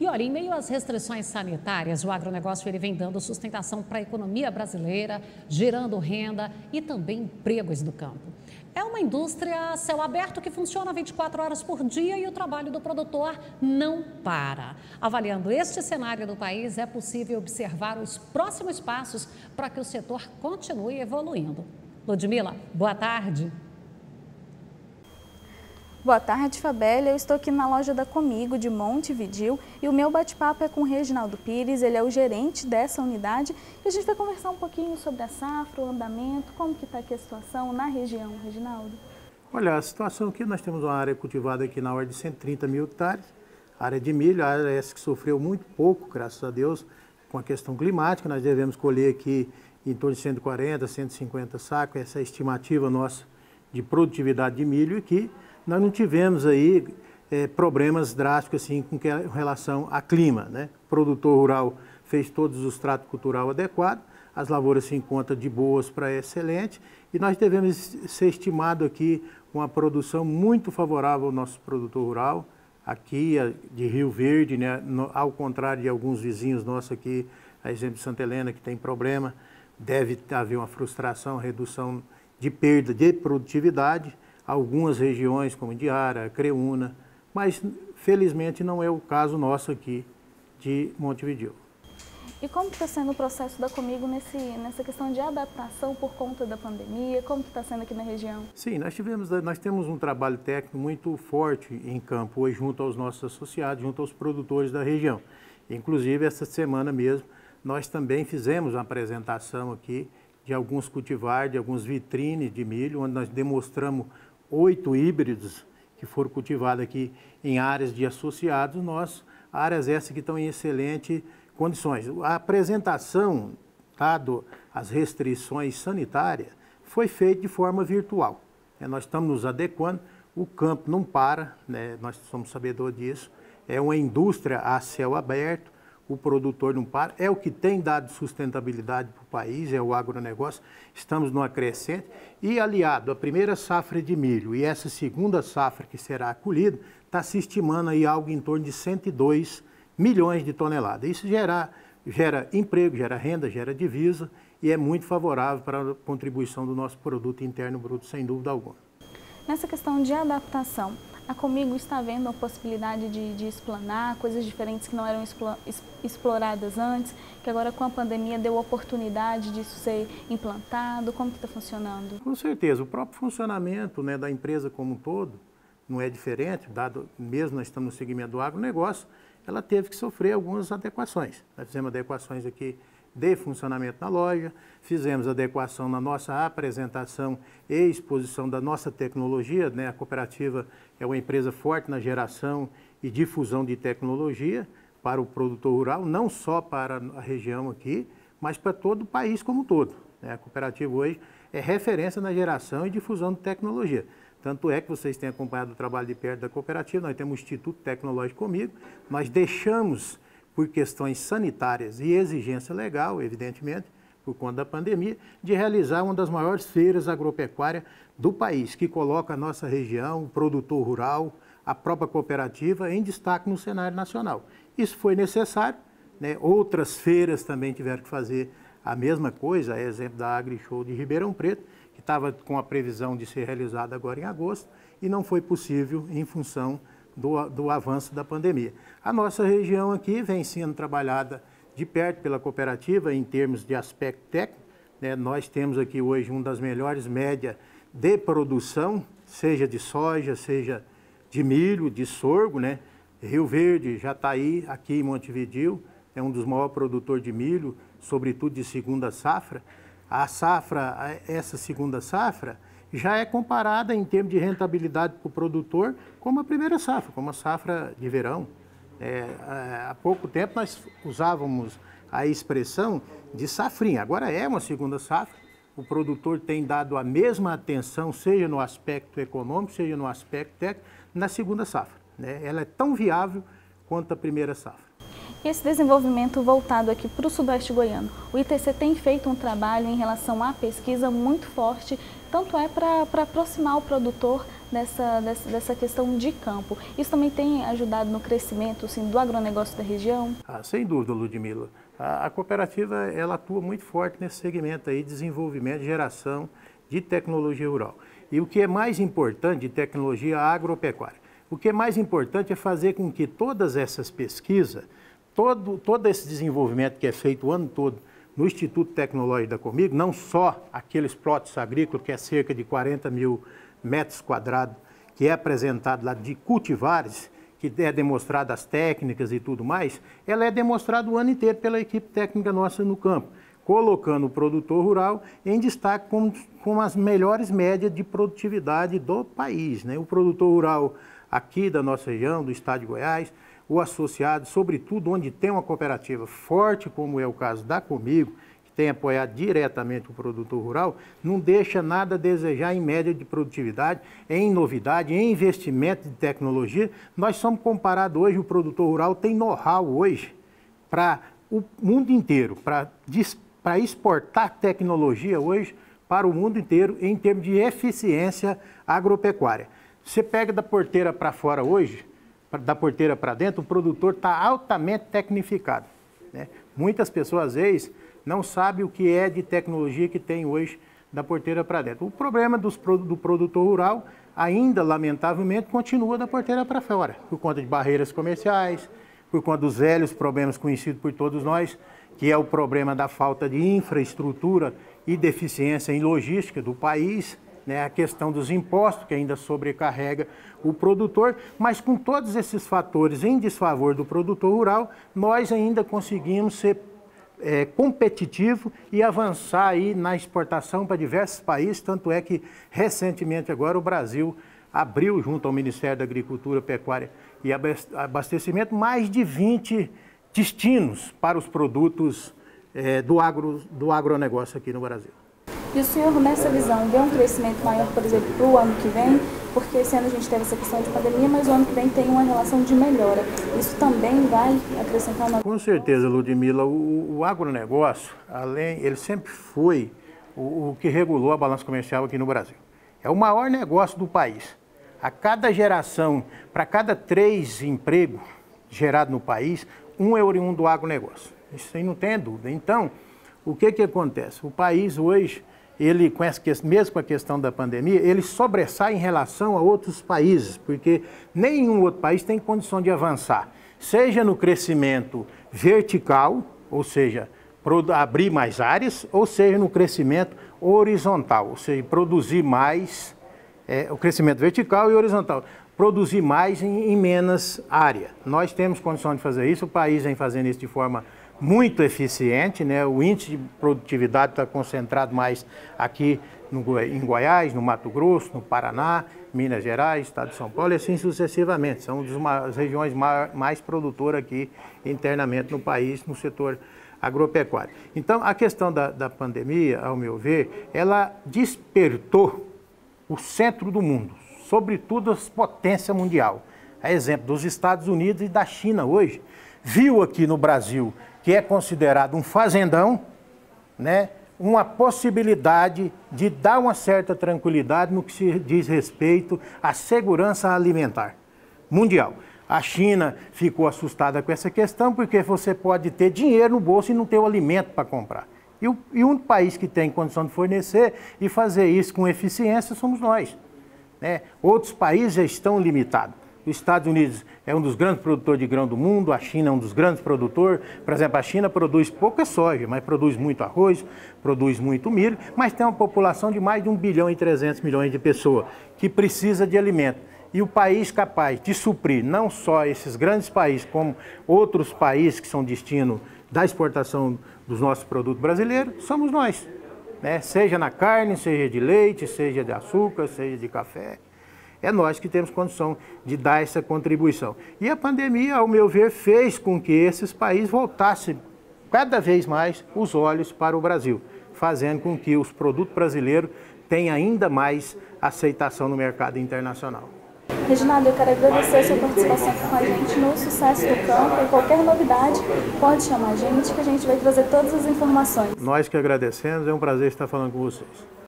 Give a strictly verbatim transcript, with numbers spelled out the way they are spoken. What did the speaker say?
E olha, em meio às restrições sanitárias, o agronegócio ele vem dando sustentação para a economia brasileira, gerando renda e também empregos no campo. É uma indústria a céu aberto que funciona vinte e quatro horas por dia e o trabalho do produtor não para. Avaliando este cenário do país, é possível observar os próximos passos para que o setor continue evoluindo. Ludmila, boa tarde. Boa tarde, Fabélia. Eu estou aqui na loja da Comigo, de Montevidéu, e o meu bate-papo é com o Reginaldo Pires, ele é o gerente dessa unidade, e a gente vai conversar um pouquinho sobre a safra, o andamento, como que está aqui a situação na região, Reginaldo. Olha, a situação aqui, nós temos uma área cultivada aqui na ordem de cento e trinta mil hectares, área de milho, a área essa que sofreu muito pouco, graças a Deus, com a questão climática. Nós devemos colher aqui em torno de cento e quarenta, cento e cinquenta sacos, essa é a estimativa nossa de produtividade de milho aqui. Nós não tivemos aí é, problemas drásticos assim com, que, com relação a clima, né? O produtor rural fez todos os tratos cultural adequados, as lavouras se encontram de boas para excelente e nós devemos ser estimado aqui uma produção muito favorável ao nosso produtor rural, aqui de Rio Verde, né? No, ao contrário de alguns vizinhos nossos aqui, a exemplo de Santa Helena, que tem problema, deve haver uma frustração, redução de perda de produtividade. Algumas regiões como Indiara, Creúna, mas felizmente não é o caso nosso aqui de Montevidéu. E como está sendo o processo da Comigo nesse, nessa questão de adaptação por conta da pandemia? Como está sendo aqui na região? Sim, nós, tivemos, nós temos um trabalho técnico muito forte em campo hoje junto aos nossos associados, junto aos produtores da região. Inclusive, essa semana mesmo, nós também fizemos uma apresentação aqui de alguns cultivares, de alguns vitrines de milho, onde nós demonstramos oito híbridos que foram cultivados aqui em áreas de associados nossos, áreas essas que estão em excelentes condições. A apresentação, dado as restrições sanitárias, foi feita de forma virtual. É, nós estamos nos adequando, o campo não para, né, nós somos sabedores disso, é uma indústria a céu aberto, o produtor não para, é o que tem dado sustentabilidade para o país, é o agronegócio, estamos numa crescente e aliado à primeira safra de milho e essa segunda safra que será colhida, está se estimando aí algo em torno de cento e dois milhões de toneladas. Isso gera, gera emprego, gera renda, gera divisa e é muito favorável para a contribuição do nosso produto interno bruto, sem dúvida alguma. Nessa questão de adaptação, a Comigo está vendo a possibilidade de, de explanar coisas diferentes que não eram exploradas antes, que agora com a pandemia deu oportunidade disso ser implantado? Como que está funcionando? Com certeza, o próprio funcionamento, né, da empresa como um todo não é diferente, dado mesmo nós estamos no segmento do agronegócio, ela teve que sofrer algumas adequações. Nós fizemos adequações aqui de funcionamento na loja, fizemos adequação na nossa apresentação e exposição da nossa tecnologia, né? A cooperativa é uma empresa forte na geração e difusão de tecnologia para o produtor rural, não só para a região aqui, mas para todo o país como um todo, né? A cooperativa hoje é referência na geração e difusão de tecnologia. Tanto é que vocês têm acompanhado o trabalho de perto da cooperativa, nós temos o Instituto Tecnológico Comigo, nós deixamos por questões sanitárias e exigência legal, evidentemente, por conta da pandemia, de realizar uma das maiores feiras agropecuárias do país, que coloca a nossa região, o produtor rural, a própria cooperativa em destaque no cenário nacional. Isso foi necessário, né? Outras feiras também tiveram que fazer a mesma coisa, é exemplo da AgriShow de Ribeirão Preto, que estava com a previsão de ser realizada agora em agosto, e não foi possível em função Do, do avanço da pandemia. A nossa região aqui vem sendo trabalhada de perto pela cooperativa em termos de aspecto técnico, né? Nós temos aqui hoje uma das melhores médias de produção, seja de soja, seja de milho, de sorgo, né? Rio Verde, Jataí, aqui em Montevidéu, é um dos maiores produtores de milho, sobretudo de segunda safra. A safra, essa segunda safra, já é comparada em termos de rentabilidade para o produtor como a primeira safra, como a safra de verão. É, há pouco tempo nós usávamos a expressão de safrinha, agora é uma segunda safra, o produtor tem dado a mesma atenção, seja no aspecto econômico, seja no aspecto técnico, na segunda safra, né? Ela é tão viável quanto a primeira safra. E esse desenvolvimento voltado aqui para o Sudoeste Goiano, o I T C tem feito um trabalho em relação à pesquisa muito forte, tanto é para aproximar o produtor dessa, dessa, dessa questão de campo. Isso também tem ajudado no crescimento assim, do agronegócio da região? Ah, sem dúvida, Ludmila. A, a cooperativa ela atua muito forte nesse segmento aí de desenvolvimento e geração de tecnologia rural. E o que é mais importante de tecnologia agropecuária? O que é mais importante é fazer com que todas essas pesquisas, todo, todo esse desenvolvimento que é feito o ano todo no Instituto Tecnológico da Comigo, não só aqueles plots agrícolas, que é cerca de quarenta mil metros quadrados, que é apresentado lá de cultivares, que é demonstrado as técnicas e tudo mais, ela é demonstrada o ano inteiro pela equipe técnica nossa no campo, colocando o produtor rural em destaque com, com as melhores médias de produtividade do país, né? O produtor rural aqui da nossa região, do estado de Goiás, o associado, sobretudo onde tem uma cooperativa forte, como é o caso da Comigo, que tem apoiado diretamente o produtor rural, não deixa nada a desejar em média de produtividade, em novidade, em investimento de tecnologia. Nós somos comparados hoje, o produtor rural tem know-how hoje para o mundo inteiro, para para exportar tecnologia hoje para o mundo inteiro em termos de eficiência agropecuária. Você pega da porteira para fora hoje, da porteira para dentro, o produtor está altamente tecnificado, né? Muitas pessoas, às vezes, não sabem o que é de tecnologia que tem hoje da porteira para dentro. O problema dos, do produtor rural, ainda, lamentavelmente, continua da porteira para fora, por conta de barreiras comerciais, por conta dos velhos problemas conhecidos por todos nós, que é o problema da falta de infraestrutura e deficiência em logística do país, né, a questão dos impostos, que ainda sobrecarrega o produtor, mas com todos esses fatores em desfavor do produtor rural, nós ainda conseguimos ser é, competitivo e avançar aí na exportação para diversos países, tanto é que recentemente agora o Brasil abriu junto ao Ministério da Agricultura, Pecuária e Abastecimento mais de vinte destinos para os produtos é, do, agro, do agronegócio aqui no Brasil. E o senhor, nessa visão, vê um crescimento maior, por exemplo, para o ano que vem? Porque esse ano a gente teve essa questão de pandemia, mas o ano que vem tem uma relação de melhora. Isso também vai acrescentar uma... Com certeza, Ludmila, o, o agronegócio, além, ele sempre foi o, o que regulou a balança comercial aqui no Brasil. É o maior negócio do país. A cada geração, para cada três empregos gerados no país, um é oriundo do agronegócio. Isso aí não tem dúvida. Então, o que que acontece? O país hoje, ele, com essa, mesmo com a questão da pandemia, ele sobressai em relação a outros países, porque nenhum outro país tem condição de avançar, seja no crescimento vertical, ou seja, abrir mais áreas, ou seja, no crescimento horizontal, ou seja, produzir mais, é, o crescimento vertical e horizontal, produzir mais em, em menos área. Nós temos condição de fazer isso, o país vem fazendo isso de forma muito eficiente, né? O índice de produtividade está concentrado mais aqui no, em Goiás, no Mato Grosso, no Paraná, Minas Gerais, Estado de São Paulo e assim sucessivamente. São as regiões mais, mais produtoras aqui internamente no país, no setor agropecuário. Então, a questão da, da pandemia, ao meu ver, ela despertou o centro do mundo, sobretudo as potências mundial. A exemplo dos Estados Unidos e da China hoje, viu aqui no Brasil, que é considerado um fazendão, né, uma possibilidade de dar uma certa tranquilidade no que se diz respeito à segurança alimentar mundial. A China ficou assustada com essa questão porque você pode ter dinheiro no bolso e não ter o alimento para comprar. E o, e um país que tem condição de fornecer e fazer isso com eficiência somos nós, né? Outros países já estão limitados. Os Estados Unidos é um dos grandes produtores de grão do mundo, a China é um dos grandes produtores. Por exemplo, a China produz pouca soja, mas produz muito arroz, produz muito milho, mas tem uma população de mais de um bilhão e trezentos milhões de pessoas que precisa de alimento. E o país capaz de suprir não só esses grandes países, como outros países que são destino da exportação dos nossos produtos brasileiros, somos nós, né? Seja na carne, seja de leite, seja de açúcar, seja de café. É nós que temos condição de dar essa contribuição. E a pandemia, ao meu ver, fez com que esses países voltassem cada vez mais os olhos para o Brasil, fazendo com que os produtos brasileiros tenham ainda mais aceitação no mercado internacional. Reginaldo, eu quero agradecer a sua participação com a gente no Sucesso do Campo. E qualquer novidade, pode chamar a gente que a gente vai trazer todas as informações. Nós que agradecemos, é um prazer estar falando com vocês.